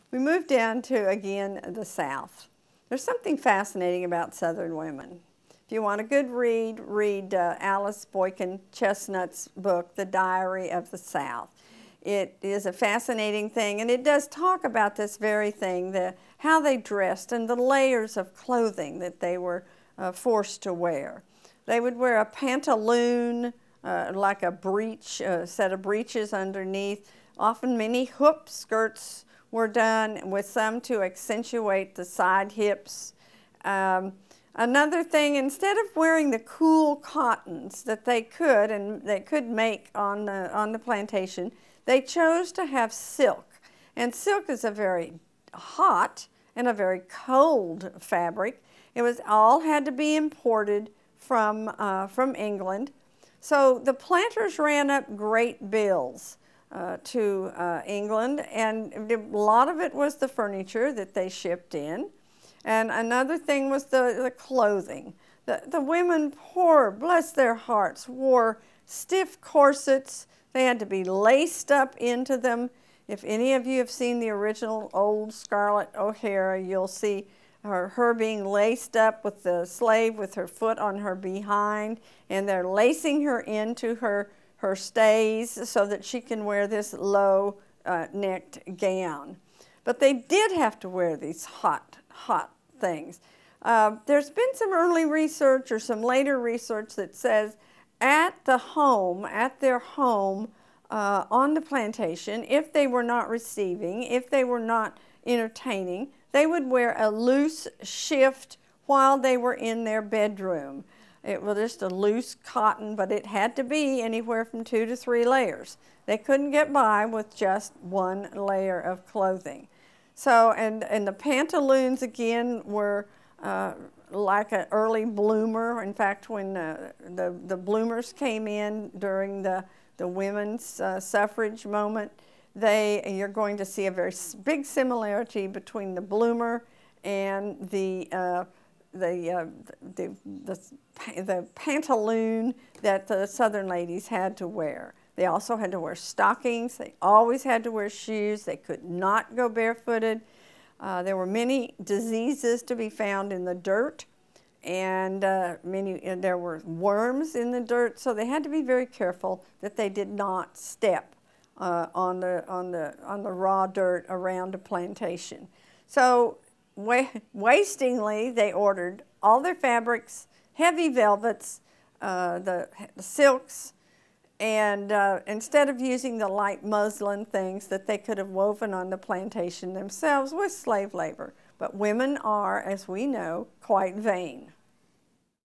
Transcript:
We move down to, again, the South. There's something fascinating about Southern women. If you want a good read, read Alice Boykin Chestnut's book, The Diary of the South. It is a fascinating thing, and it does talk about this very thing, how they dressed and the layers of clothing that they were forced to wear. They would wear a pantaloon, like a breech, a set of breeches underneath. Often many hoop skirts were done, with some to accentuate the side hips. Another thing, instead of wearing the cool cottons that they could make on the plantation, they chose to have silk. And silk is a very hot and a very cold fabric. It was all had to be imported from England. So the planters ran up great bills to England, and a lot of it was the furniture that they shipped in. And another thing was the clothing. The women, poor, bless their hearts, wore stiff corsets. They had to be laced up into them. If any of you have seen the original old Scarlett O'Hara, you'll see her being laced up with the slave with her foot on her behind, and they're lacing her into her stays so that she can wear this low necked gown. But they did have to wear these hot things. There's been some early research or some later research that says at their home on the plantation, if they were not receiving, if they were not entertaining, they would wear a loose shift while they were in their bedroom. It was just a loose cotton, but it had to be anywhere from 2 to 3 layers. They couldn't get by with just 1 layer of clothing. So, and the pantaloons again were like an early bloomer. In fact, when the bloomers came in during the women's suffrage moment, you're going to see a very big similarity between the bloomer and the pantaloon that the Southern ladies had to wear. They also had to wear stockings. They always had to wear shoes. They could not go barefooted. There were many diseases to be found in the dirt, and there were worms in the dirt, so they had to be very careful that they did not step on the raw dirt around a plantation. So wastingly, they ordered all their fabrics, heavy velvets, the silks, and instead of using the light muslin things that they could have woven on the plantation themselves with slave labor. But women are, as we know, quite vain.